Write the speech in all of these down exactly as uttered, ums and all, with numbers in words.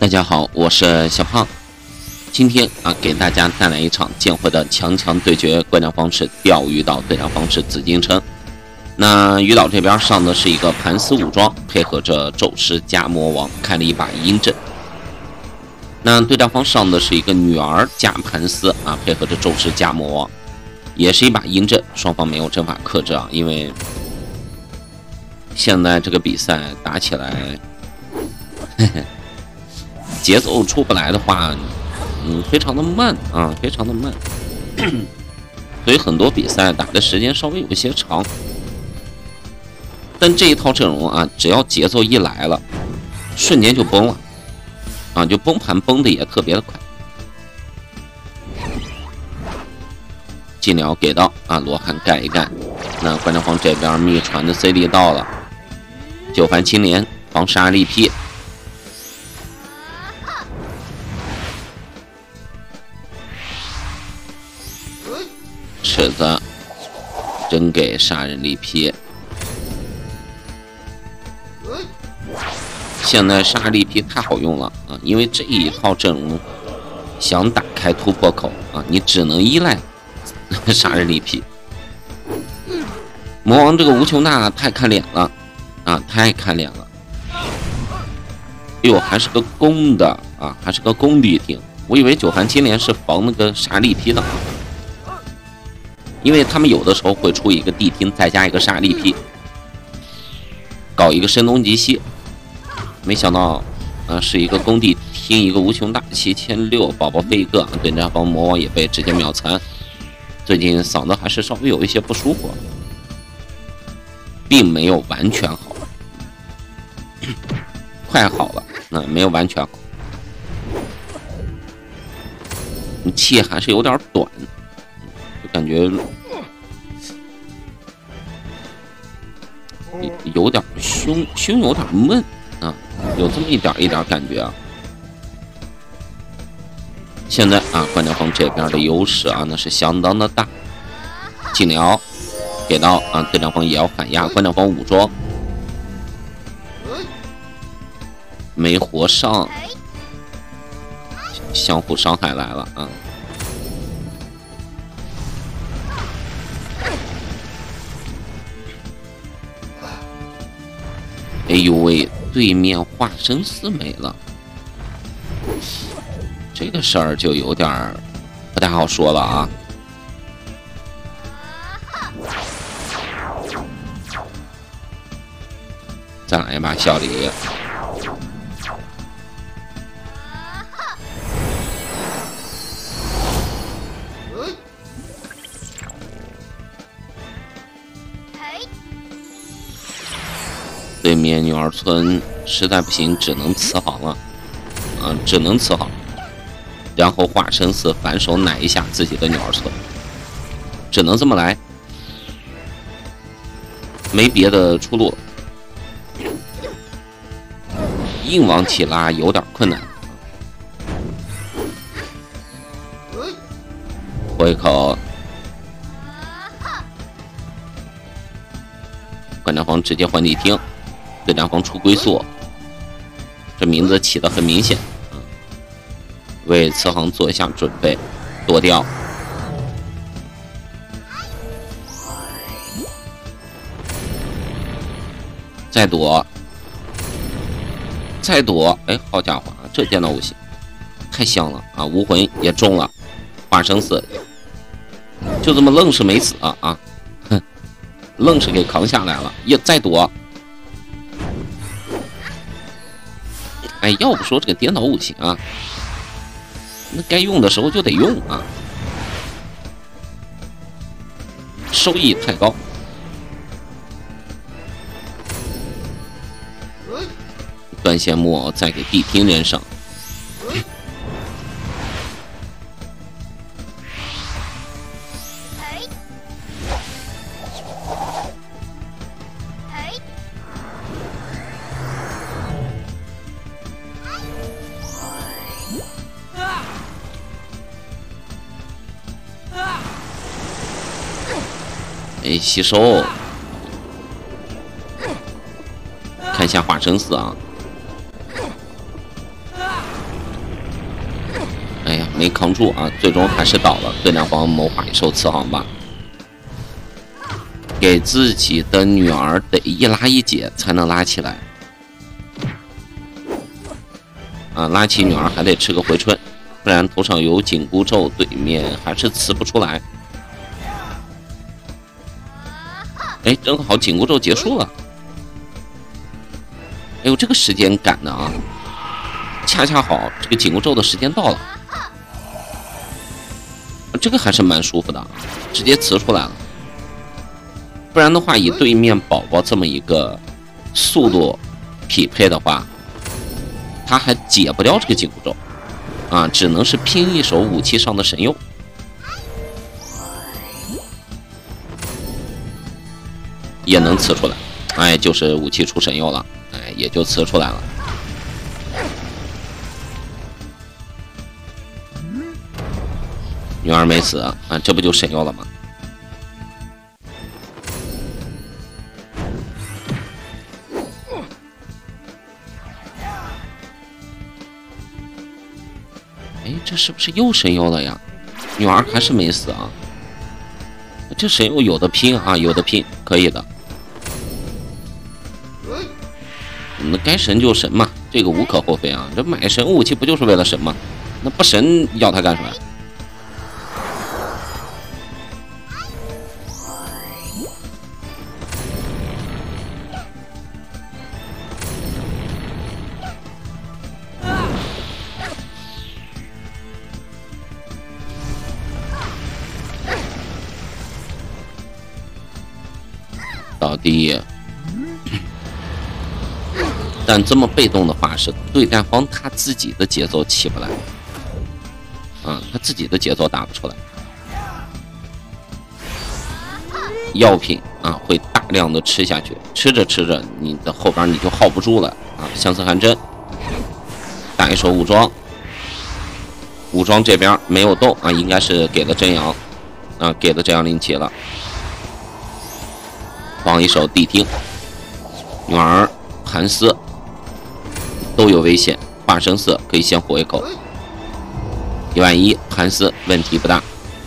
大家好，我是小胖。今天啊，给大家带来一场剑会的强强对决，观战方式钓鱼岛，对战方式紫禁城。那鱼岛这边上的是一个盘丝武装，配合着宙师加魔王，开了一把阴阵。那对战方上的是一个女儿加盘丝啊，配合着宙师加魔王，也是一把阴阵。双方没有阵法克制啊，因为现在这个比赛打起来，嘿嘿。节奏出不来的话，嗯，非常的慢啊，非常的慢，所以很多比赛打的时间稍微有一些长。但这一套阵容啊，只要节奏一来了，瞬间就崩了，啊，就崩盘崩的也特别的快。进鸟给到啊，罗汉盖一盖。那观战方这边秘传的 C D 到了，九番青莲防杀力劈。尺子真给杀人力劈，现在杀力劈太好用了啊！因为这一套阵容想打开突破口啊，你只能依赖杀人力劈。魔王这个无穷大太看脸了啊，太看脸了！哎呦，还是个攻的啊，还是个攻地挺，我以为九环青莲是防那个杀力劈的。因为他们有的时候会出一个地听，再加一个杀力劈，搞一个声东击西。没想到，啊，是一个工地听一个无穷大七千六，宝宝飞一个，对战方魔王也被直接秒残。最近嗓子还是稍微有一些不舒服，并没有完全好，快好了，那、嗯、没有完全好，气还是有点短。感觉有点胸胸有点闷啊，有这么一点一点感觉啊。现在啊，观战方这边的优势啊，那是相当的大。进鸟给到啊，对战方也要反压，观战方武装没活上，相互伤害来了啊。哎呦喂，对面化身寺没了，这个事儿就有点不太好说了啊。再来一把笑里。对面女儿村实在不行，只能慈航了，啊，只能慈航，然后化身寺反手奶一下自己的女儿村，只能这么来，没别的出路，硬往起拉有点困难。回口，观战方直接换地听。对战方出龟速，这名字起得很明显，嗯，为慈航做一下准备，躲掉，再躲，再躲，哎，好家伙，这电脑武器太香了啊！无魂也中了，化生死，就这么愣是没死啊啊，哼，愣是给扛下来了，也再躲。哎，要不说这个颠倒五行啊，那该用的时候就得用啊，收益太高。断线木偶再给地听人上，哎，吸收，看一下化生死啊！ 没扛住啊，最终还是倒了。对战方谋划一手慈航吧，给自己的女儿得一拉一解才能拉起来啊，拉起女儿还得吃个回春，不然头上有紧箍咒，对面还是刺不出来。哎，正好紧箍咒结束了。哎呦，这个时间赶的啊，恰恰好这个紧箍咒的时间到了，这个还是蛮舒服的，直接刺出来了。不然的话，以对面宝宝这么一个速度匹配的话，他还解不掉这个紧箍咒啊，只能是拼一手武器上的神佑。也能刺出来，哎，就是武器出神佑了，哎，也就刺出来了。女儿没死啊，这不就神佑了吗？哎，这是不是又神佑了呀？女儿还是没死啊。这神佑有的拼啊，有的拼，可以的。那该神就神嘛，这个无可厚非啊。这买神武器不就是为了神吗？那不神要他干什么？倒地。但这么被动的话，是对战方他自己的节奏起不来，啊，他自己的节奏打不出来。药品啊，会大量的吃下去，吃着吃着，你的后边你就耗不住了啊。相思寒针，打一手武装，武装这边没有动啊，应该是给了真阳，啊，给了真阳灵旗了。放一手谛听，女儿盘丝。都有危险，化生色可以先活一口，一万一盘丝问题不大。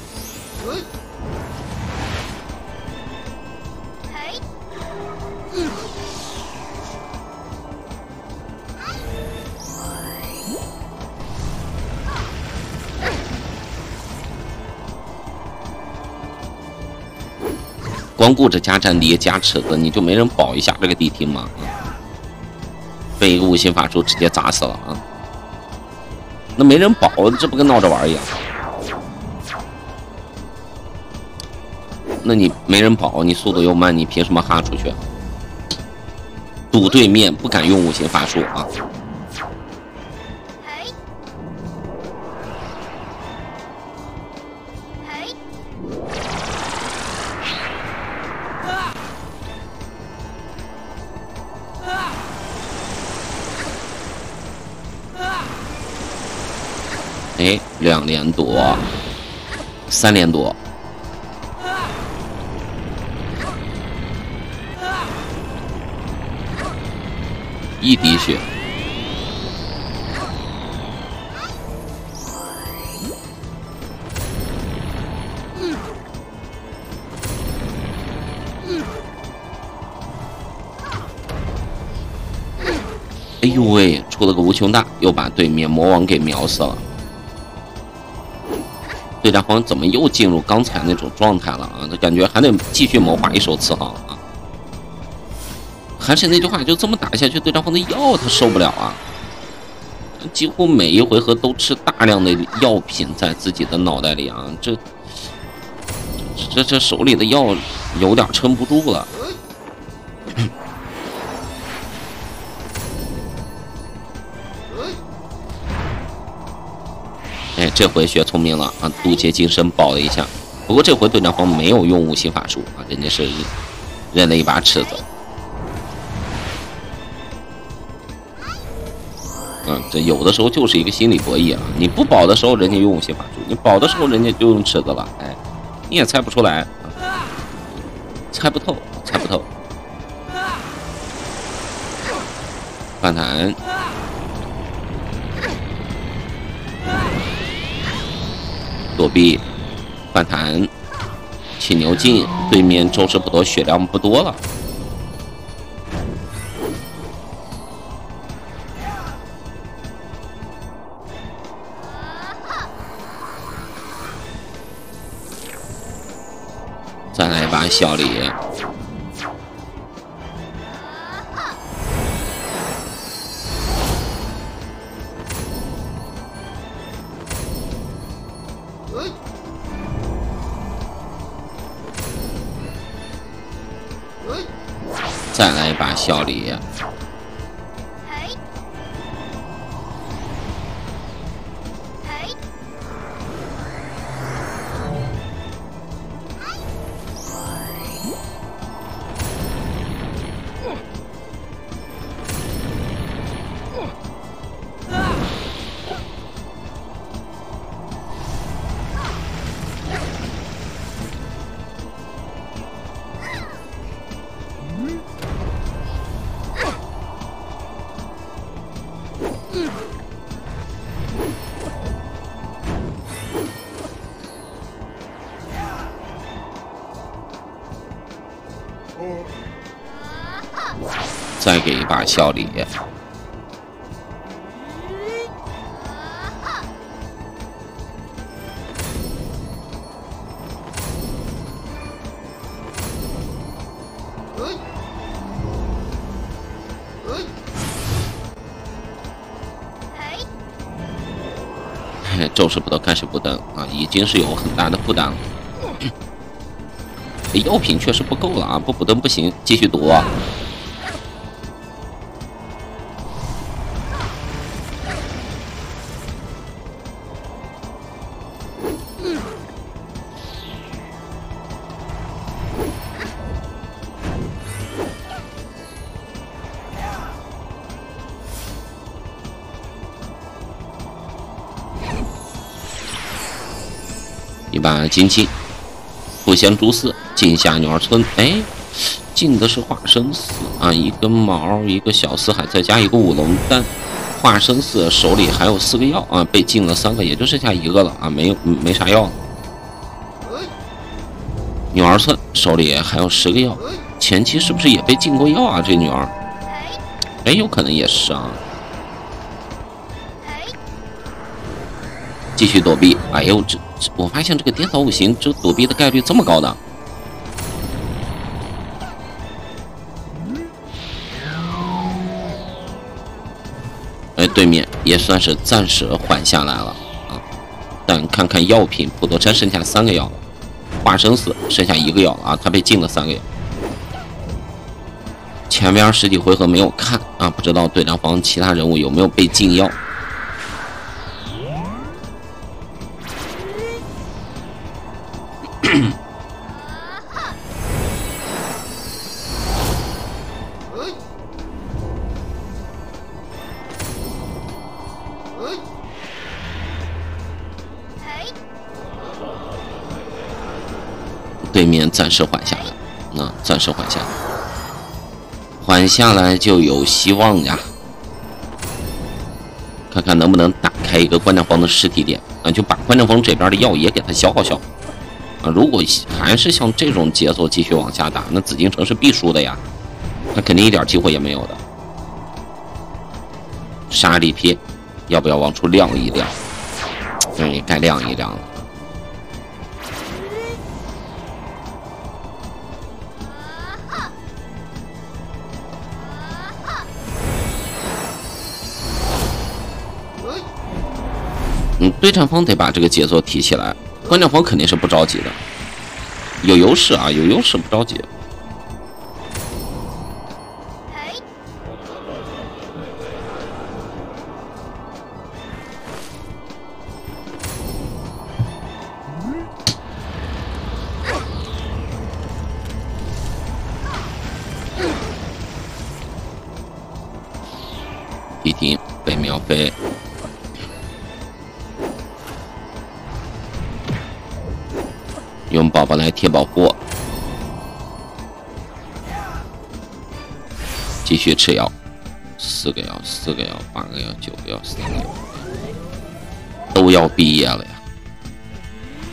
光顾着加战力加尺子，你就没人保一下这个谛听吗？被一个无形法术直接砸死了啊！那没人保，这不跟闹着玩一样？那你没人保，你速度又慢，你凭什么哈出去？堵对面不敢用无形法术啊！哎，两连躲，三连躲，一滴血，哎呦喂，出了个无穷大，又把对面魔王给秒死了。对战方怎么又进入刚才那种状态了啊？感觉还得继续谋划一手慈航啊！还是那句话，就这么打下去，对战方的药他受不了啊！几乎每一回合都吃大量的药品在自己的脑袋里啊，这这这手里的药有点撑不住了。哎，这回学聪明了啊！渡劫金身保了一下，不过这回对战方没有用无形法术啊，人家是认了一把尺子。嗯，这有的时候就是一个心理博弈啊！你不保的时候，人家用无形法术；你保的时候，人家就用尺子了。哎，你也猜不出来，啊、猜不透，猜不透。反弹。 避，反弹，起牛进。对面周师普陀血量不多了。再来一把小李。再来一把小李。再给一把小李。宙师普陀开始不等啊，已经是有很大的负担了。药品确实不够了啊，不补灯不行，继续赌。一把金青，不贤诛四，进下女儿村。哎，进的是化生寺啊，一根毛，一个小四海，再加一个五龙丹。化生寺手里还有四个药啊，被禁了三个，也就剩下一个了啊，没有没啥药了。女儿村手里还有十个药，前期是不是也被禁过药啊？这女儿，哎，有可能也是啊。继续躲避，哎呦，这这我发现这个颠倒五行，这躲避的概率这么高的。哎，对面也算是暂时缓下来了啊，但看看药品，普陀山剩下三个药，化生寺剩下一个药了啊，他被禁了三个药。前边十几回合没有看啊，不知道对战方其他人物有没有被禁药。对面暂时缓下来，那、啊、暂时缓下来，缓下来就有希望呀。看看能不能打开一个关将方的尸体点啊，就把关将方这边的药也给他消耗消耗啊。如果还是像这种节奏继续往下打，那紫禁城是必输的呀，他肯定一点机会也没有的。杀力撇，要不要往出亮一亮？对，该亮一亮了。嗯，对战方得把这个节奏提起来，关将方肯定是不着急的，有优势啊，有优势不着急。一停被秒飞。用宝宝来贴保护，继续吃药，四个药，四个药，八个药，九个药，三个药，都要毕业了呀！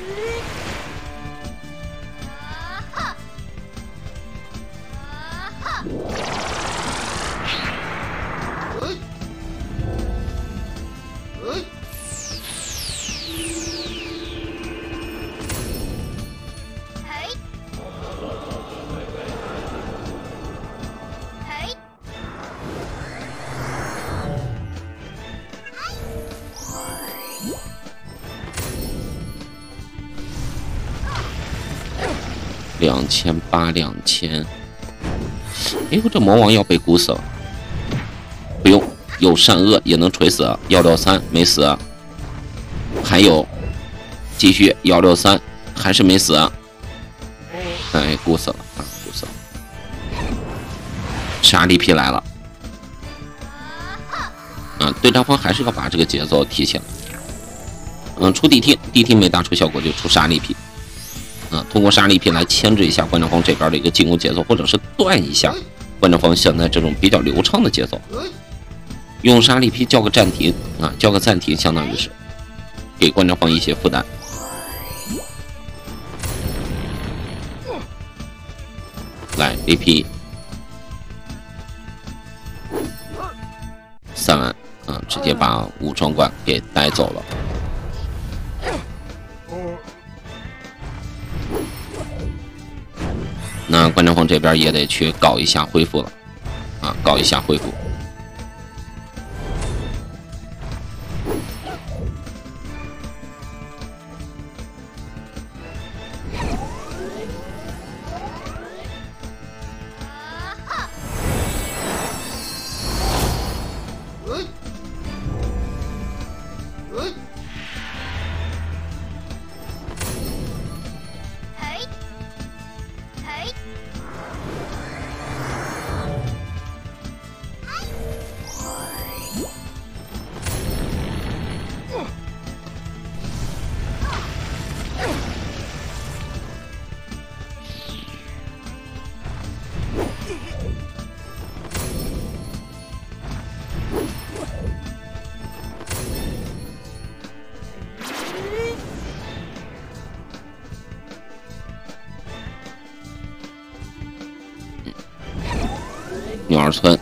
两千八，两千。哎呦，这魔王要被蛊死了。不用，有善恶也能锤死。幺六三没死。还有，继续幺六三还是没死。哎，蛊死了啊，蛊死了。杀力劈来了。啊，对战方还是要把这个节奏提起来。嗯，出地听，地听没打出效果就出杀力劈。啊，通过杀力劈来牵制一下观战方这边的一个进攻节奏，或者是断一下观战方现在这种比较流畅的节奏。用杀力劈叫个暂停啊，叫个暂停，相当于是给观战方一些负担。来 A P 三万啊，直接把武装官给带走了。那观战方这边也得去搞一下恢复了啊，搞一下恢复。女儿村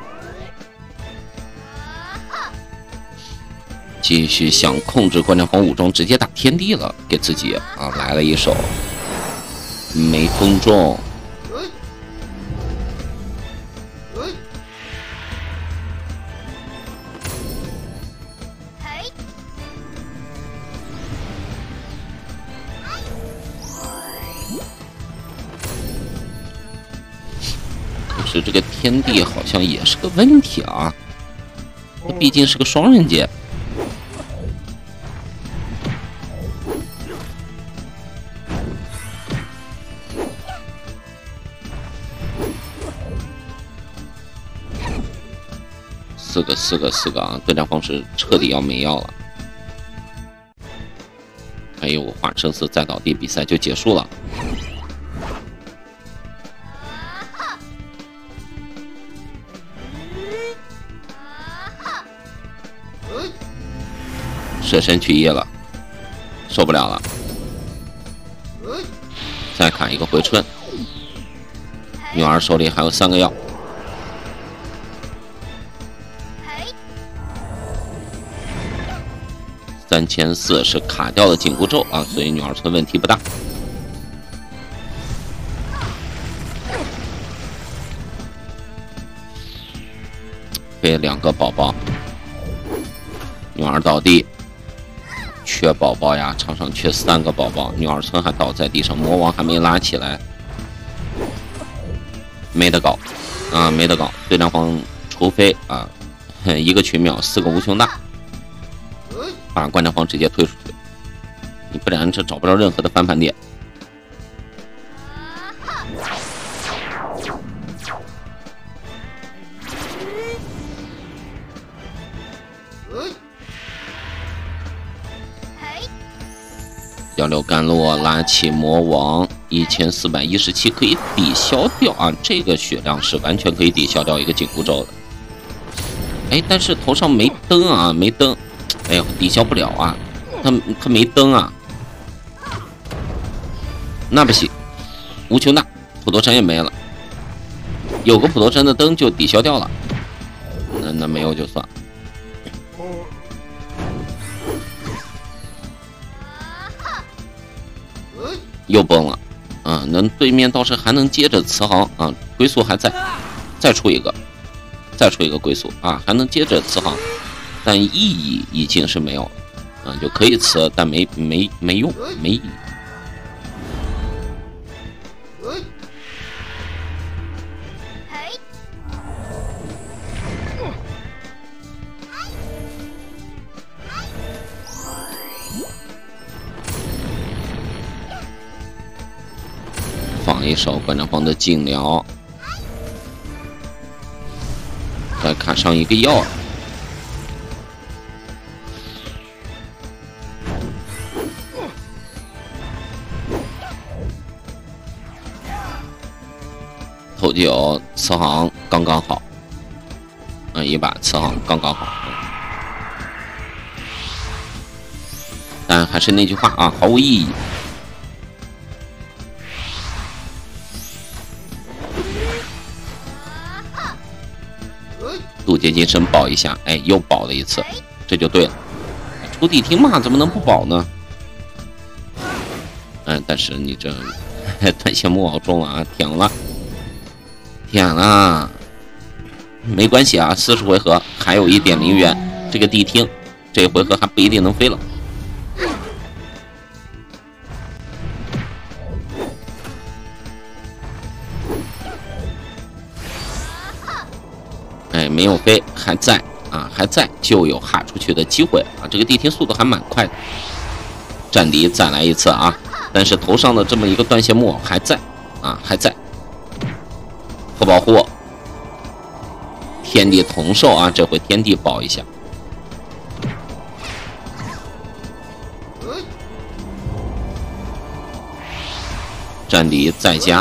继续想控制观战方武装，直接打天地了，给自己啊来了一手，没封中。是这个天地好像也是个问题啊，它毕竟是个双刃剑。四个四个四个啊，对战方式彻底要没药了。还有化生死再倒地，比赛就结束了。舍身取义了，受不了了，再砍一个回春。女儿手里还有三个药，三千四是卡掉的紧箍咒啊，所以女儿村问题不大。被两个宝宝，女儿倒地。缺宝宝呀，场上缺三个宝宝，女儿村还倒在地上，魔王还没拉起来，没得搞啊，没得搞。对战方除非啊，一个群秒四个无穷大，把观战方直接推出去，你不然这找不着任何的翻盘点。幺六甘露拉起魔王一千四百一十七，可以抵消掉啊，这个血量是完全可以抵消掉一个紧箍咒的。哎，但是头上没灯啊，没灯，哎呦，抵消不了啊，他他没灯啊，那不行，无穷大普陀山也没了，有个普陀山的灯就抵消掉了，那那没有就算了。又崩了，啊，能对面倒是还能接着慈航啊，龟速还在，再出一个，再出一个龟速啊，还能接着慈航，但意义已经是没有了，啊，就可以慈，但没没没用，没意义。 一手馆长方的劲疗，再卡上一个药。头九次行刚刚好，嗯，一把次行刚刚好。但还是那句话啊，毫无意义。渡劫金身保一下，哎，又保了一次，这就对了。出地听嘛，怎么能不保呢？嗯，但是你这断线木偶中了啊，舔了，舔了，没关系啊，四十回合还有一点零元，这个地听这回合还不一定能飞了。哎，没有飞，还在啊，还在，就有哈出去的机会啊！这个地听速度还蛮快的。战敌再来一次啊！但是头上的这么一个断线木偶还在啊，还在。不保护，天地同寿啊！这回天地保一下。战敌再加。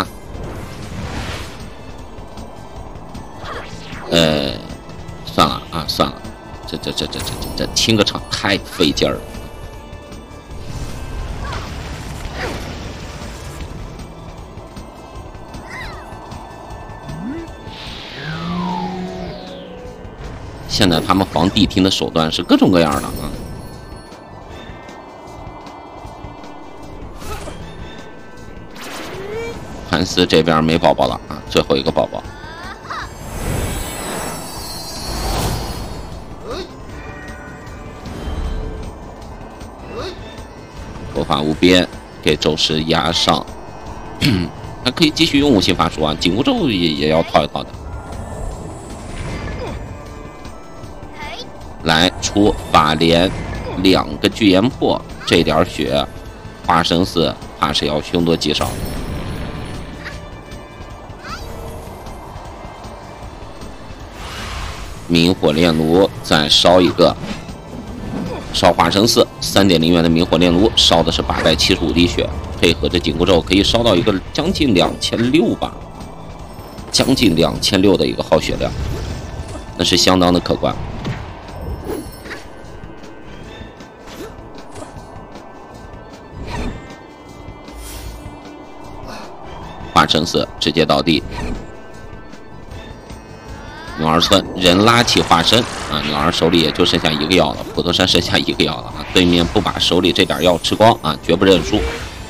呃，算了啊，算了，这这这这这这这清个场太费劲儿了。现在他们防地听的手段是各种各样的啊。潘斯这边没宝宝了啊，最后一个宝宝。佛法无边，给宙斯压上，还可以继续用五行法术啊，紧箍咒也也要套一套的。来出法莲，两个巨岩破，这点血，化生死怕是要凶多吉少。明火炼炉再烧一个。烧化生四三点零元的明火炼炉，烧的是八百七十五滴血，配合着紧箍咒可以烧到一个将近两千六吧，将近两千六的一个耗血量，那是相当的可观。化生四直接倒地。女儿村人拉起化身啊，女儿手里也就剩下一个药了，普陀山剩下一个药了啊，对面不把手里这点药吃光啊，绝不认输。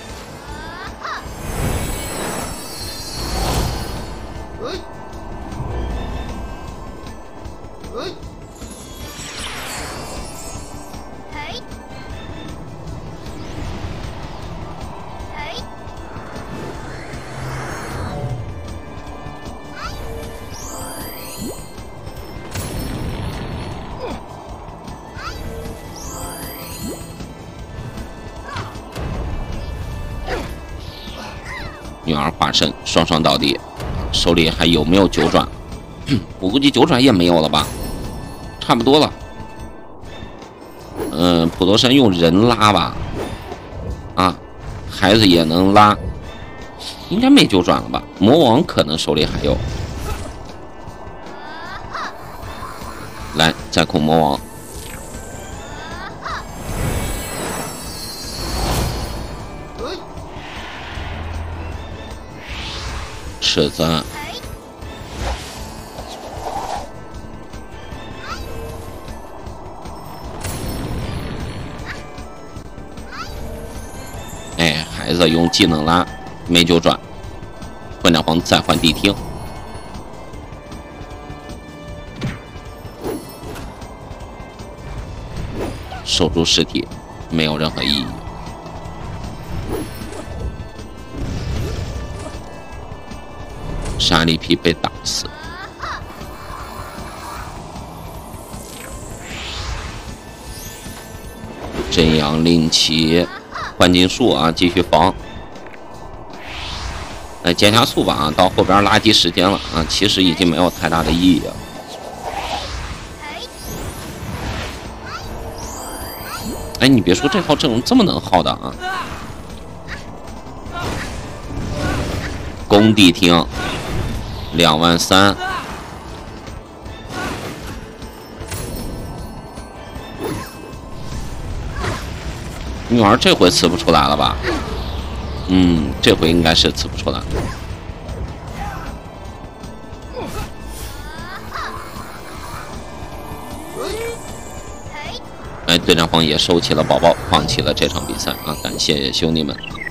女儿化身双双倒地，手里还有没有九转？我估计九转也没有了吧，差不多了。嗯、呃，普陀山用人拉吧，啊，孩子也能拉，应该没九转了吧？魔王可能手里还有。来，再控魔王。尺子，哎，孩子用技能拉，没九转，馆长皇再换地听，守住尸体，没有任何意义。沙利皮被打死，真阳令旗换金术啊，继续防。 呃，减下速吧啊，到后边拉低时间了啊，其实已经没有太大的意义了。哎，你别说这套阵容这么能耗的啊！工地厅两万三，女儿这回吃不出来了吧？嗯，这回应该是吃不出来。哎，队长方也收起了宝宝，放弃了这场比赛啊！感谢兄弟们。